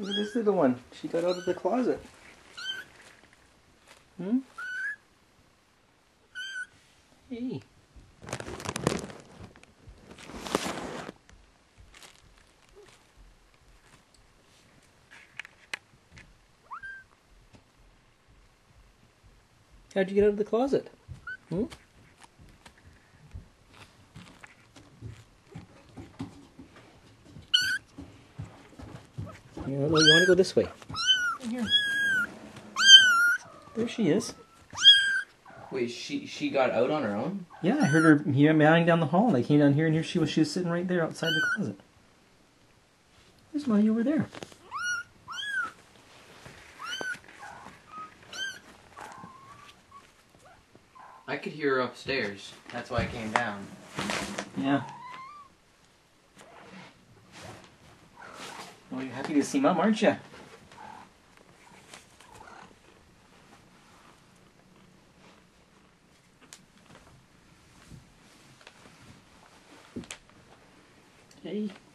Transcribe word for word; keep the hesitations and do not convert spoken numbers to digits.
Look at this little one. She got out of the closet. Hmm? Hey. How'd you get out of the closet? Hmm? You want to go this way? Here. There she is. Wait, she she got out on her own? Yeah, I heard her here meowing down the hall, and I came down here, and here she was. She was sitting right there outside the closet. There's Mommy over there. I could hear her upstairs. That's why I came down. Yeah. Well, you're happy to see Mom, aren't you? Hey.